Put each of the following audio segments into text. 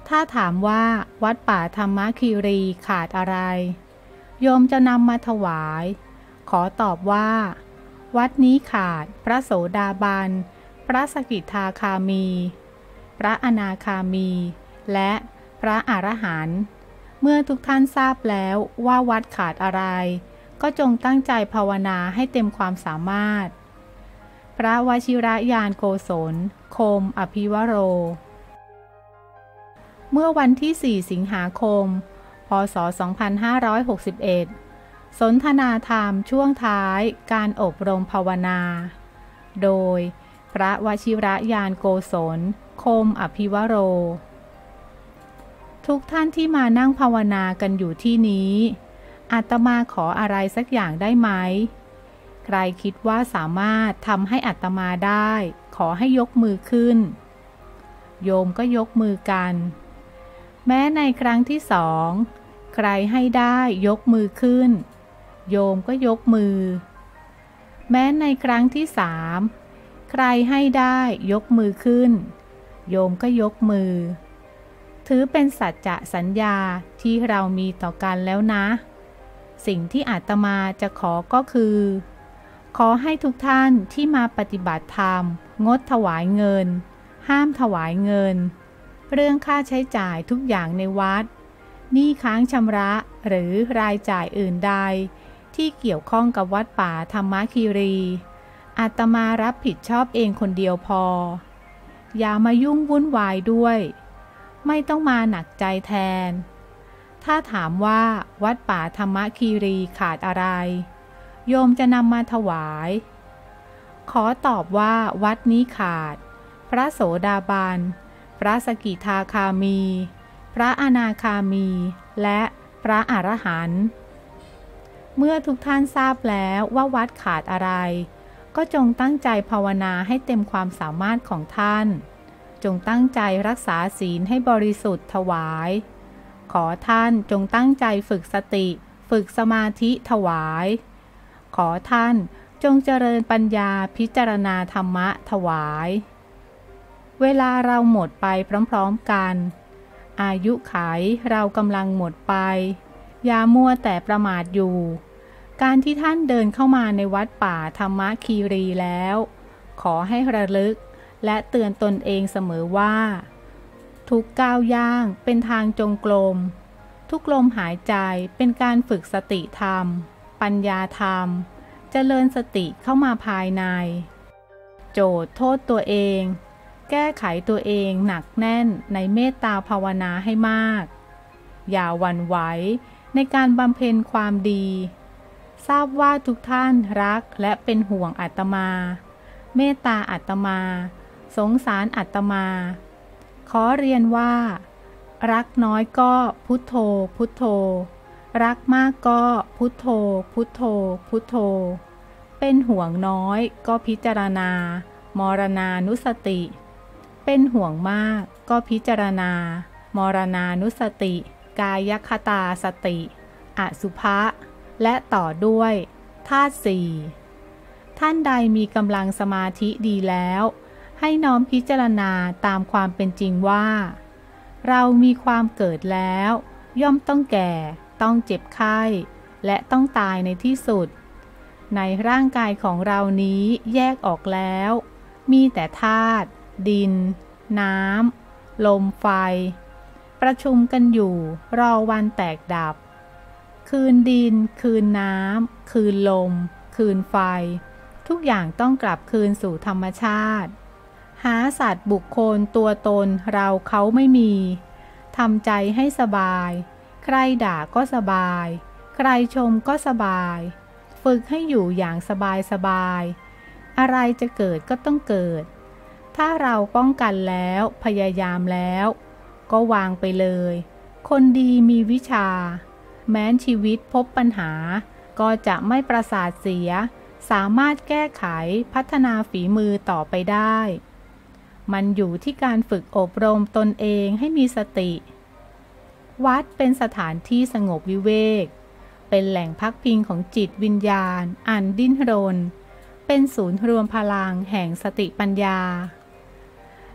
ถ้าถามว่าวัดป่าธรรมคีรีขาดอะไรโยมจะนำมาถวายขอตอบว่าวัดนี้ขาดพระโสดาบันพระสกิทาคามีพระอนาคามีและพระอรหันต์เมื่อทุกท่านทราบแล้วว่าวัดขาดอะไรก็จงตั้งใจภาวนาให้เต็มความสามารถพระวชิรยานโกศลโคมอภิวโรเมื่อวันที่ 4 สิงหาคม พ.ศ. 2561 สนทนาธรรมช่วงท้ายการอบรมภาวนา โดยพระวชิรยานโกศลโคมอภิวโรทุกท่านที่มานั่งภาวนากันอยู่ที่นี้อาตมาขออะไรสักอย่างได้ไหมใครคิดว่าสามารถทำให้อาตมาได้ขอให้ยกมือขึ้นโยมก็ยกมือกันแม้ในครั้งที่2ใครให้ได้ยกมือขึ้นโยมก็ยกมือแม้ในครั้งที่3ใครให้ได้ยกมือขึ้นโยมก็ยกมือถือเป็นสัจจะสัญญาที่เรามีต่อกันแล้วนะสิ่งที่อาตมาจะขอก็คือขอให้ทุกท่านที่มาปฏิบัติธรรมงดถวายเงินห้ามถวายเงินเรื่องค่าใช้จ่ายทุกอย่างในวัดหนี้ค้างชำระหรือรายจ่ายอื่นใดที่เกี่ยวข้องกับวัดป่าธรรมคีรีอาตมารับผิดชอบเองคนเดียวพออย่ามายุ่งวุ่นวายด้วยไม่ต้องมาหนักใจแทนถ้าถามว่าวัดป่าธรรมคีรีขาดอะไรโยมจะนำมาถวายขอตอบว่าวัดนี้ขาดพระโสดาบันพระสกิทาคามีพระอนาคามีและพระอรหันต์เมื่อทุกท่านทราบแล้วว่าวัดขาดอะไรก็จงตั้งใจภาวนาให้เต็มความสามารถของท่านจงตั้งใจรักษาศีลให้บริสุทธิ์ถวายขอท่านจงตั้งใจฝึกสติฝึกสมาธิถวายขอท่านจงเจริญปัญญาพิจารณาธรรมะถวายเวลาเราหมดไปพร้อมๆกันอายุขัยเรากำลังหมดไปอย่ามัวแต่ประมาทอยู่การที่ท่านเดินเข้ามาในวัดป่าธรรมคีรีแล้วขอให้ระลึกและเตือนตนเองเสมอว่าทุกก้าวย่างเป็นทางจงกรมทุกลมหายใจเป็นการฝึกสติธรรมปัญญาธรรมเจริญสติเข้ามาภายในโจทย์โทษตัวเองแก้ไขตัวเองหนักแน่นในเมตตาภาวนาให้มากอย่าหวั่นไหวในการบำเพ็ญความดีทราบว่าทุกท่านรักและเป็นห่วงอาตมาเมตตาอาตมาสงสารอาตมาขอเรียนว่ารักน้อยก็พุทโธพุทโธรักมากก็พุทโธพุทโธพุทโธเป็นห่วงน้อยก็พิจารณามรณานุสติเป็นห่วงมากก็พิจารณามรณานุสติกายคตาสติอสุภะและต่อด้วยธาตุสี่ท่านใดมีกำลังสมาธิดีแล้วให้น้อมพิจารณาตามความเป็นจริงว่าเรามีความเกิดแล้วย่อมต้องแก่ต้องเจ็บไข้และต้องตายในที่สุดในร่างกายของเรานี้แยกออกแล้วมีแต่ธาตุดินน้ำลมไฟประชุมกันอยู่รอวันแตกดับคืนดินคืนน้ำคืนลมคืนไฟทุกอย่างต้องกลับคืนสู่ธรรมชาติหาสัตว์บุคคลตัวตนเราเขาไม่มีทำใจให้สบายใครด่าก็สบายใครชมก็สบายฝึกให้อยู่อย่างสบายอะไรจะเกิดก็ต้องเกิดถ้าเราป้องกันแล้วพยายามแล้วก็วางไปเลยคนดีมีวิชาแม้นชีวิตพบปัญหาก็จะไม่ประสาทเสียสามารถแก้ไขพัฒนาฝีมือต่อไปได้มันอยู่ที่การฝึกอบรมตนเองให้มีสติวัดเป็นสถานที่สงบวิเวกเป็นแหล่งพักพิงของจิตวิญญาณอันดิ้นรนเป็นศูนย์รวมพลังแห่งสติปัญญา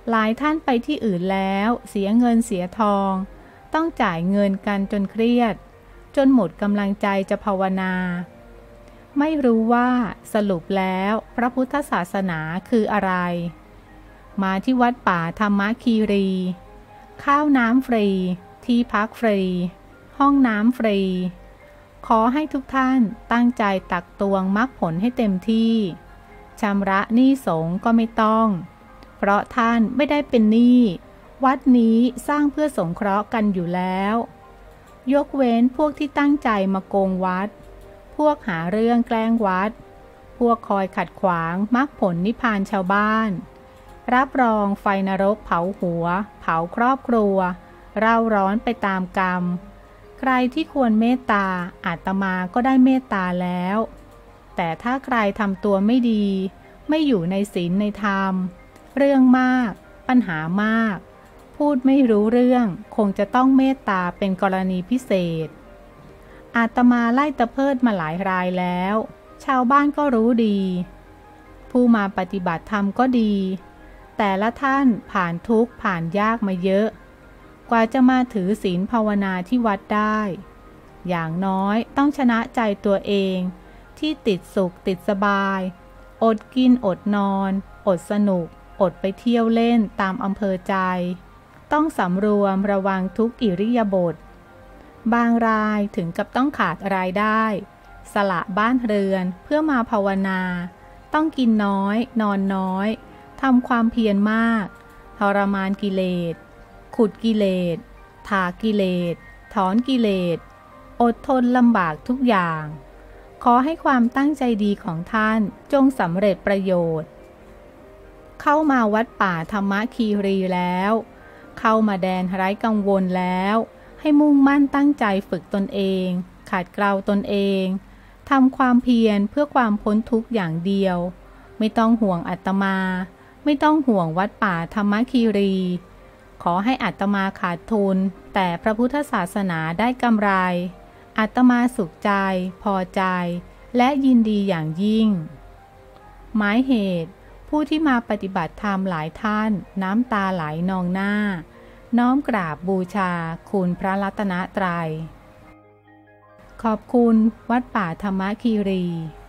หลายท่านไปที่อื่นแล้วเสียเงินเสียทองต้องจ่ายเงินกันจนเครียดจนหมดกำลังใจจะภาวนาไม่รู้ว่าสรุปแล้วพระพุทธศาสนาคืออะไรมาที่วัดป่าธรรมคีรีข้าวน้ำฟรีที่พักฟรีห้องน้ำฟรีขอให้ทุกท่านตั้งใจตักตวงมรรคผลให้เต็มที่ชำระหนี้สงฆ์ก็ไม่ต้องเพราะท่านไม่ได้เป็นหนี้วัดนี้สร้างเพื่อสงเคราะห์กันอยู่แล้วยกเว้นพวกที่ตั้งใจมาโกงวัดพวกหาเรื่องแกล้งวัดพวกคอยขัดขวางมรรคผลนิพพานชาวบ้านรับรองไฟนรกเผาหัวเผาครอบครัวเร่าร้อนไปตามกรรมใครที่ควรเมตตาอาตมาก็ได้เมตตาแล้วแต่ถ้าใครทำตัวไม่ดีไม่อยู่ในศีลในธรรมเรื่องมากปัญหามากพูดไม่รู้เรื่องคงจะต้องเมตตาเป็นกรณีพิเศษอาตมาไล่ตะเพิดมาหลายรายแล้วชาวบ้านก็รู้ดีผู้มาปฏิบัติธรรมก็ดีแต่ละท่านผ่านทุกข์ผ่านยากมาเยอะกว่าจะมาถือศีลภาวนาที่วัดได้อย่างน้อยต้องชนะใจตัวเองที่ติดสุขติดสบายอดกินอดนอนอดสนุกอดไปเที่ยวเล่นตามอำเภอใจต้องสำรวมระวังทุกอิริยาบถบางรายถึงกับต้องขาดรายได้สละบ้านเรือนเพื่อมาภาวนาต้องกินน้อยนอนน้อยทำความเพียรมากทรมานกิเลสขุดกิเลสถากกิเลสถอนกิเลสอดทนลำบากทุกอย่างขอให้ความตั้งใจดีของท่านจงสำเร็จประโยชน์เข้ามาวัดป่าธรรมคีรีแล้วเข้ามาแดนไร้กังวลแล้วให้มุ่งมั่นตั้งใจฝึกตนเองขัดเกลาตนเองทำความเพียรเพื่อความพ้นทุกข์อย่างเดียวไม่ต้องห่วงอาตมาไม่ต้องห่วงวัดป่าธรรมคีรีขอให้อาตมาขาดทุนแต่พระพุทธศาสนาได้กำไรอาตมาสุขใจพอใจและยินดีอย่างยิ่งหมายเหตุผู้ที่มาปฏิบัติธรรมหลายท่านน้ำตาไหลนองหน้าน้อมกราบบูชาคุณพระรัตนตรัยขอบคุณวัดป่าธรรมคีรี